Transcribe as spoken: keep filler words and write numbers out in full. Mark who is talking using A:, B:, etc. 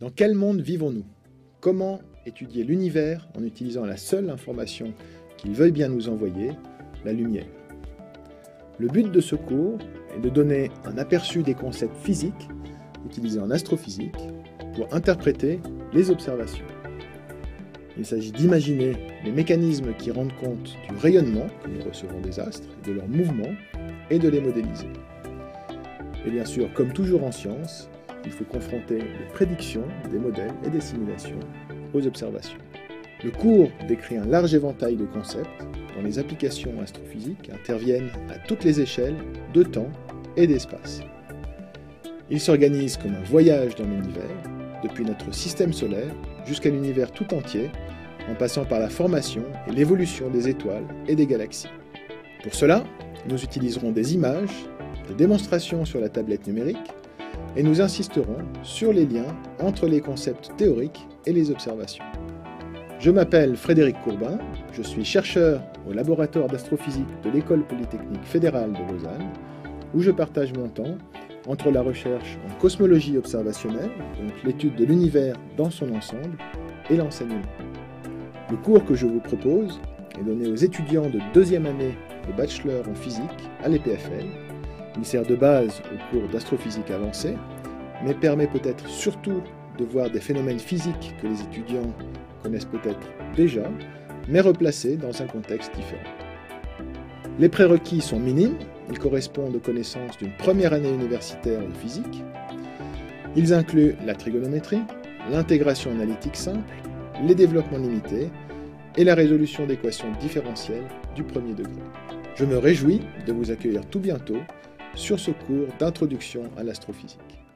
A: Dans quel monde vivons-nous? Comment étudier l'univers en utilisant la seule information qu'il veuille bien nous envoyer, la lumière? Le but de ce cours est de donner un aperçu des concepts physiques utilisés en astrophysique pour interpréter les observations. Il s'agit d'imaginer les mécanismes qui rendent compte du rayonnement que nous recevons des astres, de leur mouvement, et de les modéliser. Et bien sûr, comme toujours en science, il faut confronter les prédictions des modèles et des simulations aux observations. Le cours décrit un large éventail de concepts dont les applications astrophysiques interviennent à toutes les échelles de temps et d'espace. Il s'organise comme un voyage dans l'univers, depuis notre système solaire jusqu'à l'univers tout entier, en passant par la formation et l'évolution des étoiles et des galaxies. Pour cela, nous utiliserons des images, des démonstrations sur la tablette numérique, et nous insisterons sur les liens entre les concepts théoriques et les observations. Je m'appelle Frédéric Courbin, je suis chercheur au laboratoire d'astrophysique de l'École polytechnique fédérale de Lausanne, où je partage mon temps entre la recherche en cosmologie observationnelle, donc l'étude de l'univers dans son ensemble, et l'enseignement. Le cours que je vous propose est donné aux étudiants de deuxième année de bachelor en physique à l'E P F L. Il sert de base au cours d'astrophysique avancée, mais permet peut-être surtout de voir des phénomènes physiques que les étudiants connaissent peut-être déjà, mais replacés dans un contexte différent. Les prérequis sont minimes, ils correspondent aux connaissances d'une première année universitaire de physique. Ils incluent la trigonométrie, l'intégration analytique simple, les développements limités et la résolution d'équations différentielles du premier degré. Je me réjouis de vous accueillir tout bientôt sur ce cours d'introduction à l'astrophysique.